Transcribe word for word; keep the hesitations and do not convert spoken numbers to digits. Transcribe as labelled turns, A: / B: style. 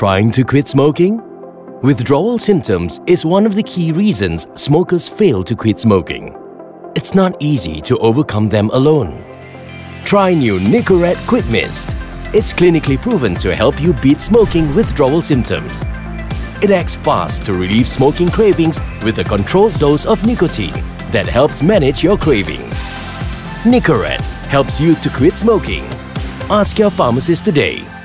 A: Trying to quit smoking? Withdrawal symptoms is one of the key reasons smokers fail to quit smoking. It's not easy to overcome them alone. Try new Nicorette QuickMist. It's clinically proven to help you beat smoking withdrawal symptoms. It acts fast to relieve smoking cravings with a controlled dose of nicotine that helps manage your cravings. Nicorette helps you to quit smoking. Ask your pharmacist today.